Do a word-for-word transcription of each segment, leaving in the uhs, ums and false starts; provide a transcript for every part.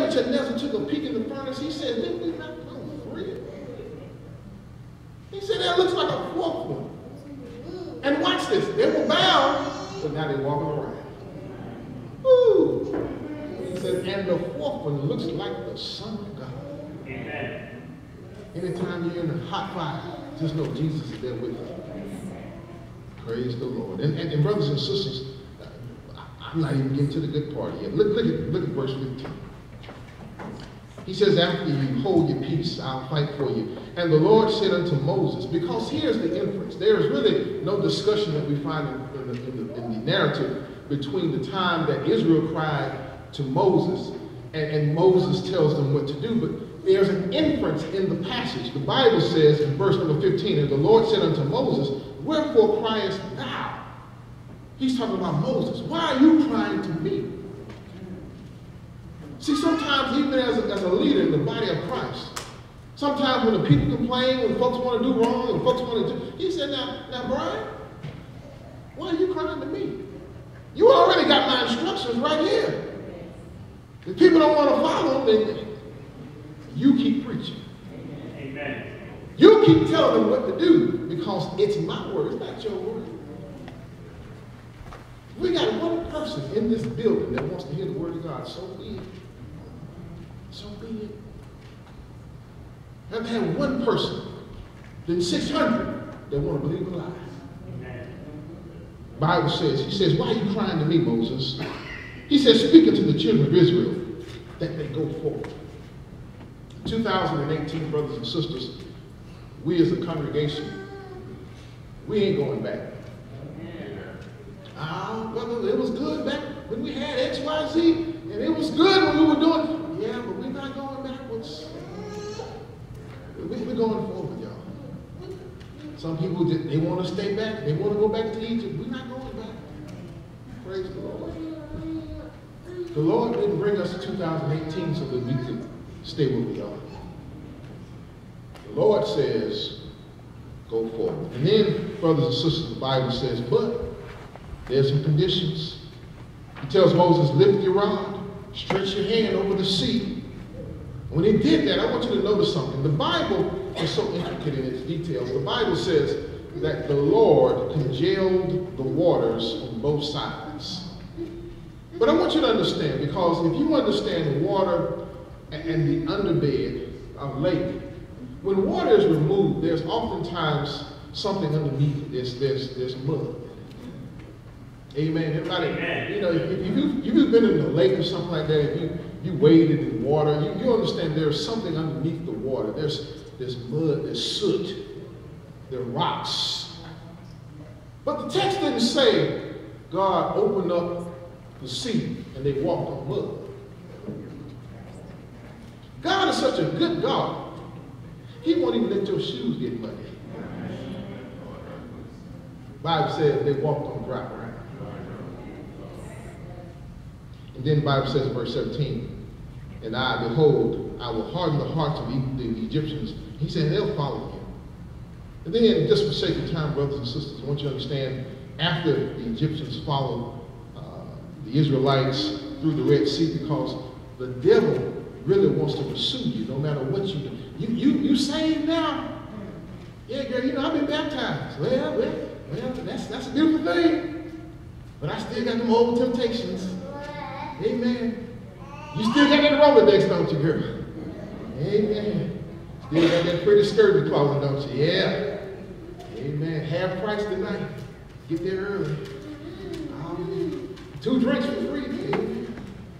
Nebuchadnezzar took a peek in the furnace, he said, didn't we not come three? He said, that looks like a fourth one. And watch this, they were bound, but now they're walking around. Woo! He said, and the fourth one looks like the Son of God. Amen. Anytime you're in a hot fire, just know Jesus is there with you. Praise the Lord. And, and, and brothers and sisters, I'm not even getting to the good part yet. Look, look, at, look at verse fifteen. He says, after you hold your peace, I'll fight for you. And the Lord said unto Moses, because here's the inference. There is really no discussion that we find in, in, the, in, the, in the narrative between the time that Israel cried to Moses and, and Moses tells them what to do. But there's an inference in the passage. The Bible says in verse number fifteen, and the Lord said unto Moses, wherefore criest thou? He's talking about Moses. Why are you crying to me? See, sometimes even as a, as a leader in the body of Christ, sometimes when the people complain, when folks want to do wrong, and folks want to do, he said, now, now, Brian, why are you crying to me? You already got my instructions right here. If people don't want to follow, then you keep preaching. Amen. You keep telling them what to do because it's my word, it's not your word. We got one person in this building that wants to hear the word of God. So be it. So be it. Have to have one person, then six hundred that want to believe a lie. The Bible says, he says, why are you crying to me, Moses? He says, speaking to the children of Israel, that they go forward. two thousand eighteen, brothers and sisters, we as a congregation, we ain't going back. Ah, well, it was good back when we had X, Y, Z, and it was good when we were doing, yeah, but we're not going backwards. We're going forward, y'all. Some people, they want to stay back. They want to go back to Egypt. We're not going back. Praise the Lord. The Lord didn't bring us to two thousand eighteen so that we could stay where we are. The Lord says, go forward. And then, brothers and sisters, the Bible says, but there's some conditions. He tells Moses, lift your rod, stretch your hand over the sea. When he did that, I want you to notice something. The Bible is so intricate in its details. The Bible says that the Lord congealed the waters on both sides. But I want you to understand, because if you understand water and the underbed of a lake, when water is removed, there's oftentimes something underneath it. There's, there's, there's mud. Amen. Everybody, Amen. You know, if, if, you, if you've been in a lake or something like that, if you, you waded in water, you, you understand there's something underneath the water. There's, there's mud, there's soot, there are rocks. But the text didn't say God opened up the sea and they walked on mud. God is such a good God, he won't even let your shoes get muddy. The Bible says they walked on dry ground. And then the Bible says in verse seventeen, and I, behold, I will harden the hearts of the Egyptians. He said, they'll follow you. And then, just for sake of time, brothers and sisters, I want you to understand, after the Egyptians followed uh, the Israelites through the Red Sea, because the devil really wants to pursue you no matter what you do. You, you, you saved now? Yeah, girl, you know, I've been baptized. Well, well, well, that's, that's a beautiful thing. But I still got them old temptations. Amen. You still got that Rolodex, don't you, girl? Amen. Still got that pretty skirt in the closet, don't you? Yeah. Amen. Half price tonight. Get there early. Um, two drinks for free. Amen.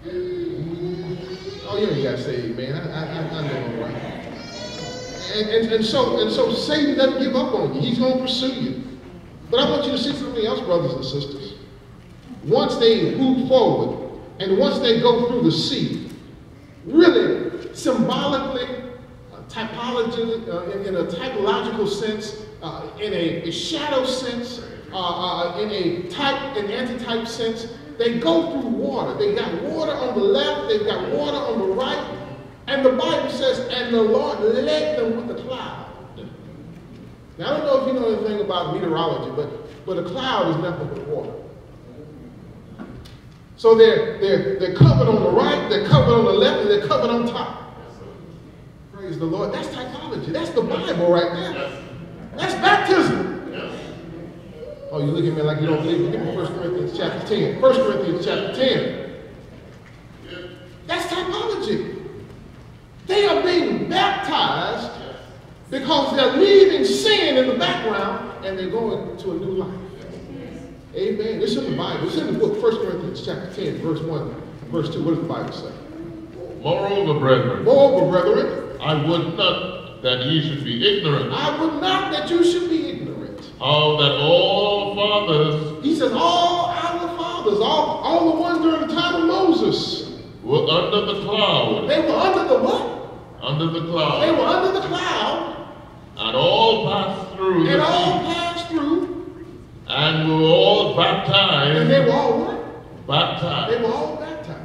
Oh, you ain't got to say amen. I, I, I know I'm right. And, and, and, so, and so Satan doesn't give up on you. He's going to pursue you. But I want you to see something else, brothers and sisters. Once they move forward, and once they go through the sea, really symbolically, uh, typology, uh, in, in a typological sense, uh, in a, a shadow sense, uh, uh, in a type and antitype sense, they go through water. They got water on the left, they've got water on the right, and the Bible says, and the Lord led them with a cloud. Now, I don't know if you know anything about meteorology, but, but a cloud is nothing but water. So they're, they're, they're covered on the right, they're covered on the left, and they're covered on top. Praise the Lord. That's typology. That's the Bible right there. That's baptism. Oh, you look at me like you don't believe me. Give me First Corinthians chapter ten. First Corinthians chapter ten. That's typology. They are being baptized because they're leaving sin in the background and they're going to a new life. Amen. It's in the Bible. It's in the book, First Corinthians chapter ten, verse one, verse two. What does the Bible say? Moreover, brethren. Moreover, brethren. I would not that ye should be ignorant. I would not that you should be ignorant. How that all fathers. He says all our fathers, all, all the ones during the time of Moses. Were under the cloud. They were under the what? Under the cloud. They were under the cloud. And all passed through. And all passed through. And we were all baptized. And they were all what? Baptized. They were all baptized.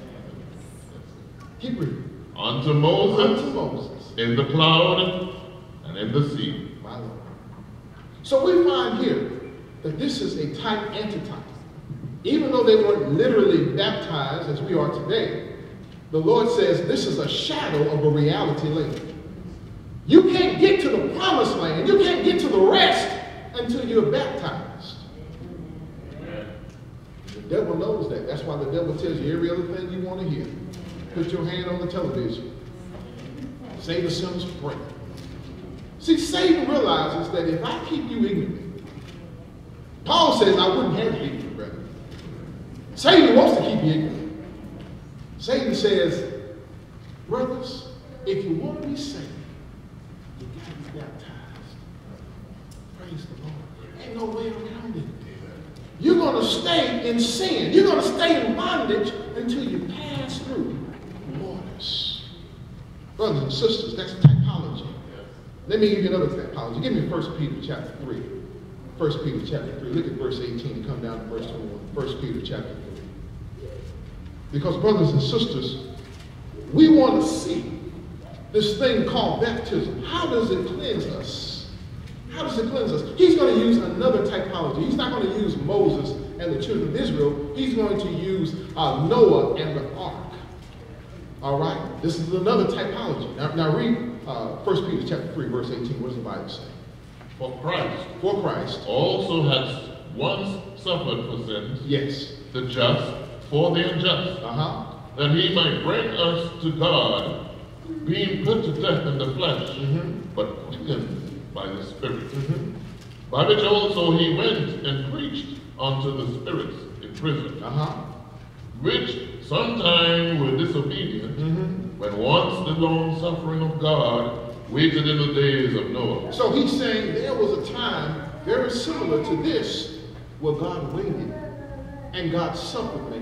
Keep reading. Unto Moses. Unto Moses. In the cloud and in the sea. My Lord. So we find here that this is a type antitype. Even though they weren't literally baptized as we are today, the Lord says this is a shadow of a reality later. You can't get to the promised land. You can't get to the rest until you're baptized. The devil knows that. That's why the devil tells you every other thing you want to hear. Put your hand on the television. Say the sinner's prayer. See, Satan realizes that if I keep you ignorant, Paul says I wouldn't have you ignorant, brother. Satan wants to keep you ignorant. Satan says, brothers, if you want to be saved, you got to be baptized. Praise the Lord. Ain't no way around it. You're going to stay in sin. You're going to stay in bondage until you pass through waters. Brothers and sisters, that's typology. Let me give you another typology. Give me First Peter chapter three. First Peter chapter three. Look at verse eighteen and come down to verse twenty-one. First Peter chapter three. Because brothers and sisters, we want to see this thing called baptism. How does it cleanse us? How does it cleanse us? He's going to use another typology. He's not going to use Moses and the children of Israel. He's going to use uh, Noah and the ark. All right? This is another typology. Now, now read uh, First Peter chapter three, verse eighteen. What does the Bible say? For Christ. For Christ. Also has once suffered for sins. Yes. The just for the unjust. Uh-huh. That he might bring us to God, being put to death in the flesh, mm-hmm. but quickened by the Spirit. Mm-hmm. By which also he went and preached unto the spirits in prison. Uh-huh. Which sometime were disobedient, mm-hmm. when once the long suffering of God waited in the days of Noah. So he's saying there was a time very similar to this where God waited and God suffered man.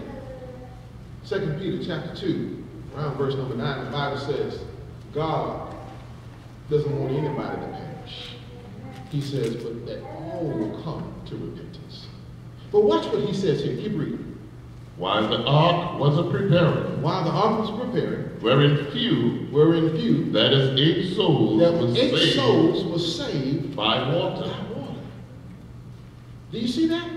Second Peter chapter two, around verse number nine, the Bible says, God doesn't want anybody to perish. He says, but that all will come to repentance. But watch what he says here. Keep reading. While the ark was a preparing, While the ark was preparing, wherein few, wherein few, that is eight souls, that was eight saved souls was saved by water. by water. Do you see that?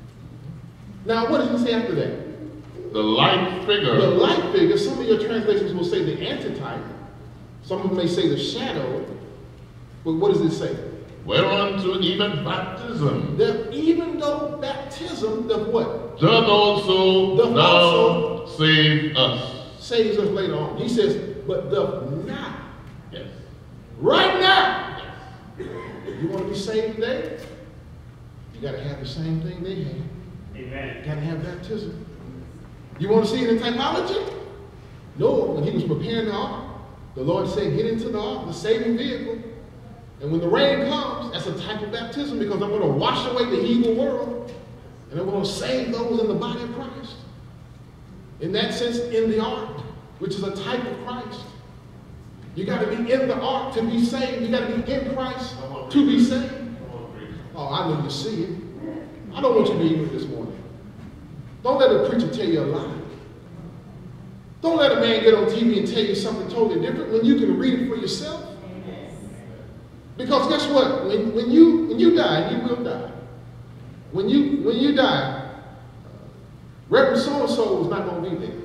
Now, what does he say after that? The light figure. The light figure, some of your translations will say the antitype. Some of them may say the shadow. But what does it say? Whereunto even baptism. That even though baptism does what? Doth also Doth now also save us. Saves us later on. He says, but doth not. Yes. Right now. You want to be saved today? You got to have the same thing they had. Amen. You got to have baptism. You want to see it in technology? Noah, when he was preparing the ark, the Lord said, get into the ark, the saving vehicle. And when the rain comes, that's a type of baptism because I'm going to wash away the evil world. And I'm going to save those in the body of Christ. In that sense, in the ark, which is a type of Christ. You got to be in the ark to be saved. You got to be in Christ to be saved. Oh, I know you see it. I don't want you to be ignorant this morning. Don't let a preacher tell you a lie. Don't let a man get on T V and tell you something totally different when you can read it for yourself. Because guess what? When, when, you, when you die, you will die. When you, when you die, Reverend so-and-so is not going to be there.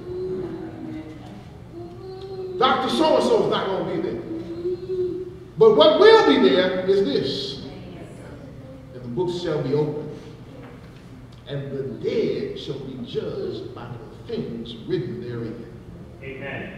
Doctor so-and-so is not going to be there. But what will be there is this. And the books shall be opened. And the dead shall be judged by the things written therein. Amen.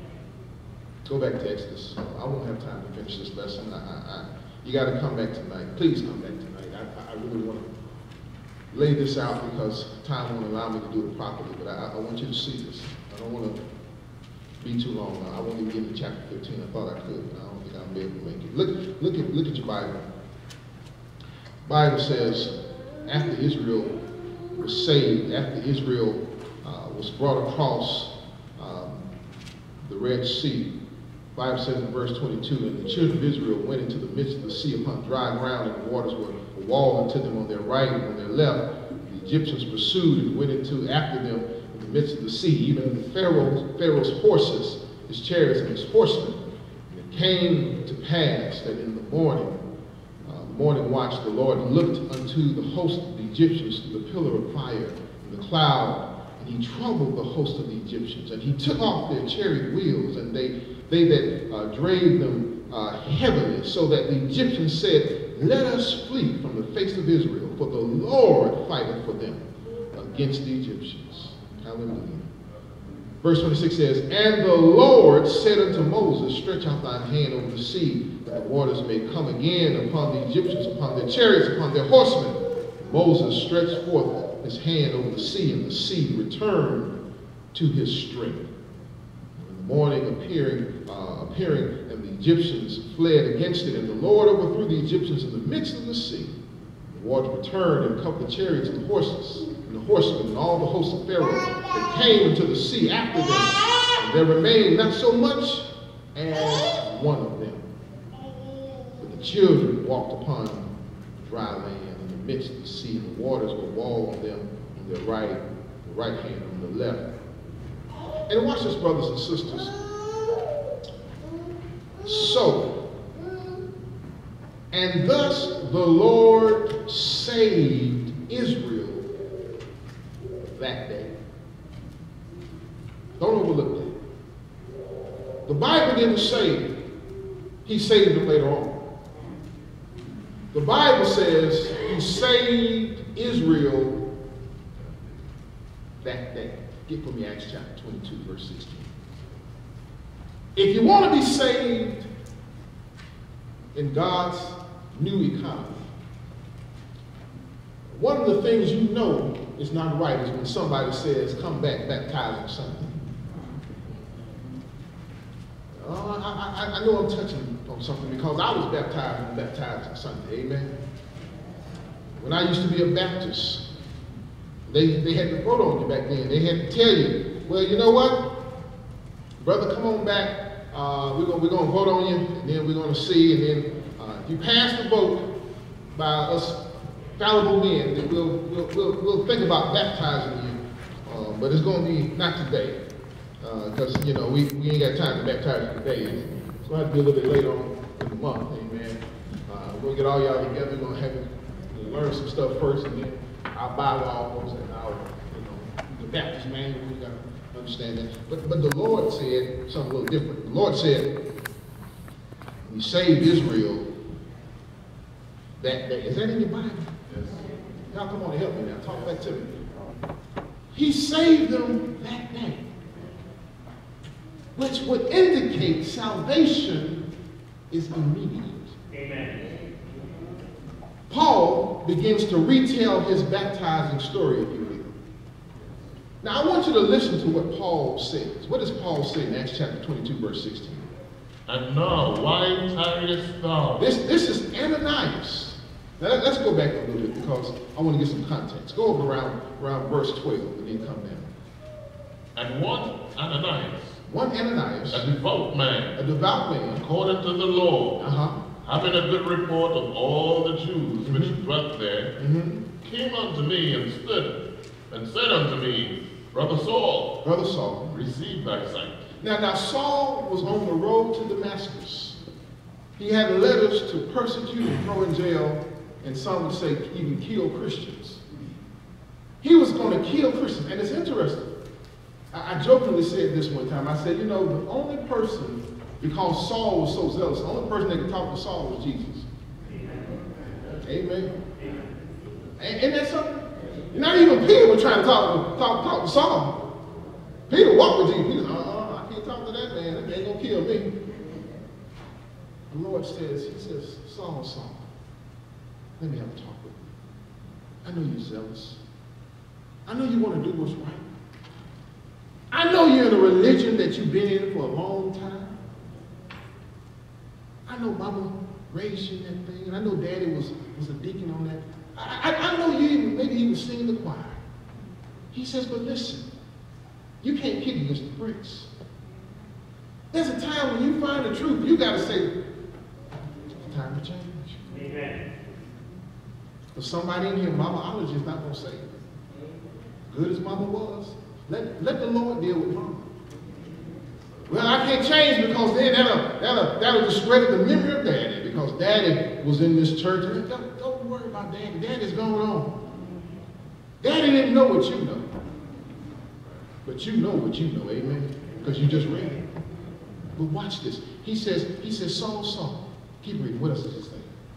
Go back to Exodus. I won't have time to finish this lesson. I, I, I, you got to come back tonight. Please come back tonight. I, I really want to lay this out because time won't allow me to do it properly. But I, I want you to see this. I don't want to be too long now. I won't even get to chapter fifteen. I thought I could, but I don't think I'll be able to make it. Look, look at, look at your Bible. Bible says, after Israel was saved, after Israel uh, was brought across um, the Red Sea, the Bible says in verse twenty-two, and the children of Israel went into the midst of the sea upon dry ground, and the waters were a wall unto them on their right and on their left. The Egyptians pursued and went into after them in the midst of the sea, even the Pharaoh's, Pharaoh's horses, his chariots, and his horsemen. And it came to pass that in the morning, uh, the morning watch, the Lord looked unto the host of the Egyptians through the pillar of fire and the cloud, and he troubled the host of the Egyptians, and he took off their chariot wheels, and they they that uh, drave them uh, heavily, so that the Egyptians said, let us flee from the face of Israel, for the Lord fighteth for them against the Egyptians. Hallelujah. Verse twenty-six says, and the Lord said unto Moses, stretch out thine hand over the sea, that the waters may come again upon the Egyptians, upon their chariots, upon their horsemen. Moses stretched forth his hand over the sea, and the sea returned to his strength. In the morning appearing, uh, appearing, and the Egyptians fled against it, and the Lord overthrew the Egyptians in the midst of the sea. The water returned and covered the chariots and the horses, and the horsemen, and all the hosts of Pharaoh that came into the sea after them. And there remained not so much as one of them. But the children walked upon dry land in the midst of the sea, and the waters were walled on them on their right, the right hand, on the left. And watch this, brothers and sisters. So, and thus the Lord saved Israel that day. Don't overlook that. The Bible didn't say he saved them later on. The Bible says he saved Israel that day. Get for me Acts chapter twenty-two, verse sixteen. If you want to be saved in God's new economy, one of the things you know is not right is when somebody says, come back baptized or something. Uh, I, I, I know I'm touching on something because I was baptized and baptized on Sunday, amen? When I used to be a Baptist, they, they had to vote on you back then. They had to tell you, well, you know what? Brother, come on back. Uh, we're going we're gonna vote on you, and then we're going to see, and then uh, if you pass the vote by us fallible men, then we'll, we'll, we'll, we'll think about baptizing you. Uh, but it's going to be not today. Because, uh, you know, we, we ain't got time to baptize you today. It's going to have to be a little bit later on in the month, amen. Uh, we're going to get all y'all together. We're going to have you learn some stuff first, and then our bylaws and our, you know, the Baptist manual, we got to understand that. But, but the Lord said something a little different. The Lord said, he saved Israel that day. Is that in your Bible? Yes. Y'all come on and help me now. Talk back to me. He saved them that day, which would indicate salvation is immediate. Amen. Paul begins to retell his baptizing story, if you will. Now, I want you to listen to what Paul says. What does Paul say in Acts chapter twenty-two, verse sixteen? And now, why tarriest thou? This, this is Ananias. Now, let, let's go back a little bit because I want to get some context. Go over around, around verse twelve and then come down. And one Ananias, One Ananias, a devout man, a devout man, according to the law, uh-huh, having a good report of all the Jews which Mhm. dwelt there, mm-hmm. came unto me and stood, and said unto me, Brother Saul, Brother Saul. receive thy sight. Now, now Saul was on the road to Damascus. He had letters to persecute and throw in jail, and some would say even kill Christians. He was going to kill Christians. And it's interesting. I, I jokingly said this one time. I said, you know, the only person, because Saul was so zealous, the only person that could talk to Saul was Jesus. Amen. Amen. Ain't, ain't that something? Not even Peter was trying to talk, talk, talk to Saul. Peter walked with Jesus. Peter said, uh-uh, I can't talk to that man. That man ain't going to kill me. The Lord says, he says, Saul, Saul, let me have a talk with you. I know you're zealous. I know you want to do what's right. I know you're in a religion that you've been in for a long time. I know Mama raised you in that thing, and I know Daddy was, was a deacon on that. I, I, I know you even, maybe even sing the choir. He says, but listen, you can't kick against the bricks. There's a time when you find the truth, you got to say, it's time to change. Amen. For somebody in here, mammaology is not going to save it. Good as Mama was, let, let the Lord deal with Mama. Well, I can't change because then that'll, that'll, that'll discredit the memory of Daddy, because Daddy was in this church. And don't, don't worry about Daddy. Daddy's going on. Daddy didn't know what you know. But you know what you know, amen? Because you just read it. But watch this. He says, he says, Saul, Saul. Keep reading. What else does he say?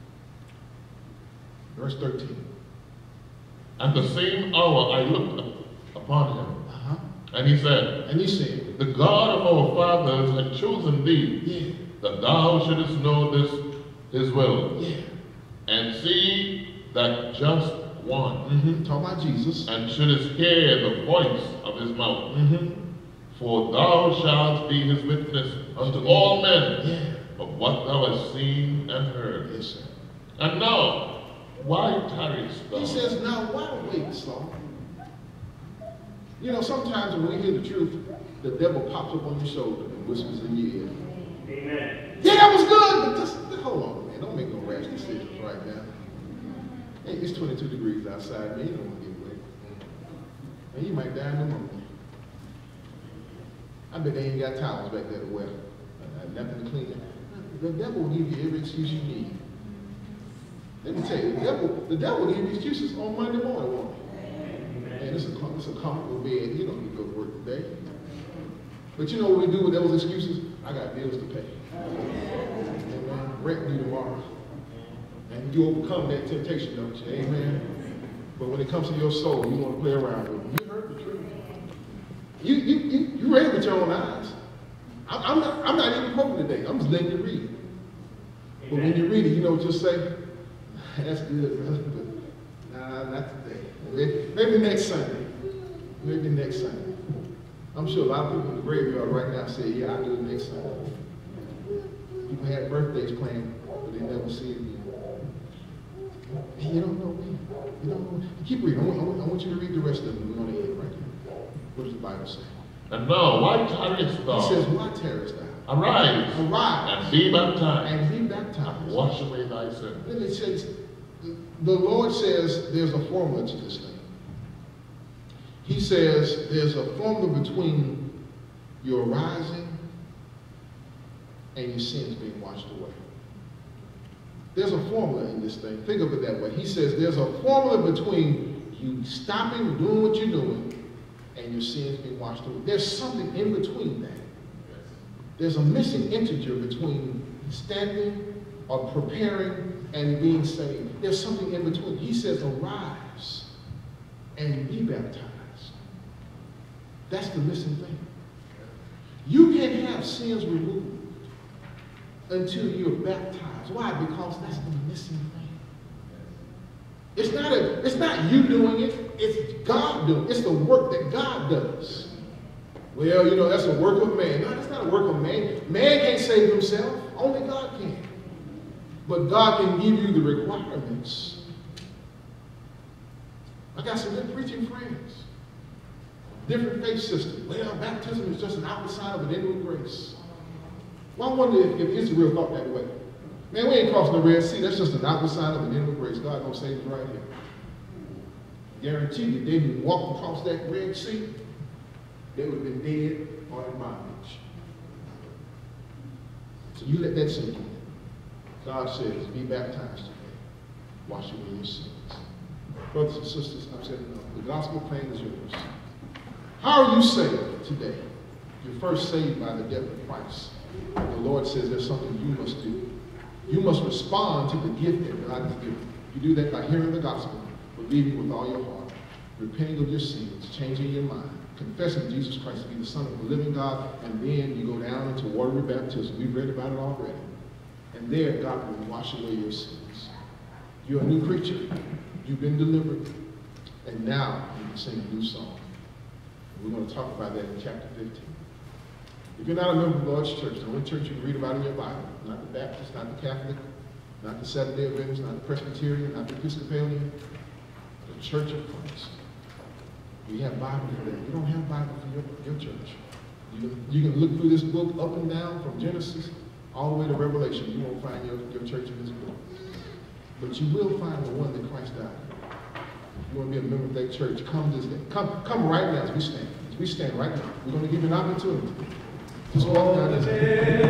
Verse thirteen. At the same hour I looked upon him, Uh-huh. and he said, And he said, the God of our fathers had chosen thee, yeah, that thou shouldest know this his will, yeah. and see that just one, Mm-hmm. Talk about Jesus. and shouldest hear the voice of his mouth. Mm-hmm. For thou shalt be his witness unto all men Yeah. of what thou hast seen and heard. Yes, sir. And now, why tarriest thou? He says, now why wait, Saul? You know, sometimes when we hear the truth, the devil pops up on your shoulder and whispers in your ear. Amen. Yeah, that was good, but just hold on, man. Don't make no rash decisions right now. Hey, it's twenty-two degrees outside, man. You don't want to get wet. And you might die in the morning. I bet they ain't got towels back there to wear. Uh, nothing to clean it. The devil will give you every excuse you need. Let me tell you, the devil, the devil will give you excuses on Monday morning, won't he? Man, it's a, it's a comfortable bed. You don't need to go to work today. But you know what we do with those excuses? I got bills to pay. Amen. Rent due tomorrow. And you overcome that temptation, don't you? Amen. But when it comes to your soul, you want to play around with it. You heard the truth. You, you, you, you read it with your own eyes. I'm, I'm, not, I'm not even quoting today. I'm just letting you read it. But when you read it, you know, just say, that's good, brother, but nah, not today. Maybe, maybe next Sunday. Maybe next Sunday. I'm sure a lot of people in the graveyard right now say, yeah, I'll do it next Sunday. People had birthdays planned, but they never see it again. And you don't know me. You don't know me. Keep reading. I want, I, want, I want you to read the rest of them. We're going to end right here. What does the Bible say? And now, why tarriest thou? He says, why tarriest thou? Arise, Arise, and be baptized, and be baptized. and wash away thy sin. Then it says, the Lord says there's a formula to this thing. He says there's a formula between your rising and your sins being washed away. There's a formula in this thing. Think of it that way. He says there's a formula between you stopping doing what you're doing and your sins being washed away. There's something in between that. There's a missing integer between standing or preparing and being saved. There's something in between. He says, arise and be baptized. That's the missing thing. You can't have sins removed until you're baptized. Why? Because that's the missing thing. It's not, a, it's not you doing it. It's God doing it. It's the work that God does. Well, you know, that's a work of man. No, that's not a work of man. Man can't save himself. Only God can. But God can give you the requirements. I got some good preaching friends. Different faith systems. Well, baptism is just an outward sign of an inward grace. Well, I wonder if, if Israel thought that way. Man, we ain't crossing the Red Sea. That's just an outward sign of an inward grace. God gonna save us right here. Guarantee you, they didn't walk across that Red Sea, they would have been dead or in bondage. So you let that sink in. God says, be baptized today. Wash away your sins. Brothers and sisters, I've said enough. The gospel plan is yours. How are you saved today? You're first saved by the death of Christ. And the Lord says there's something you must do. You must respond to the gift that God has given. You do that by hearing the gospel, believing with all your heart, repenting of your sins, changing your mind, confessing Jesus Christ to be the Son of the living God, and then you go down into watery baptism. We've read about it already. And there, God will wash away your sins. You're a new creature. You've been delivered. And now you can sing a new song. And we're going to talk about that in chapter fifteen. If you're not a member of the Lord's church, the only church you can read about in your Bible, not the Baptist, not the Catholic, not the Seventh-day Adventist, not the Presbyterian, not the Episcopalian, the Church of Christ. We have Bible for that. You don't have Bible for your, your church. You can, you can look through this book up and down from Genesis all the way to Revelation. You won't find your, your church in this book. But you will find the one that Christ died for. If you want to be a member of that church, come this day. Come, come right now as we stand. As we stand right now. We're going to give you an opportunity. Just walk down this way.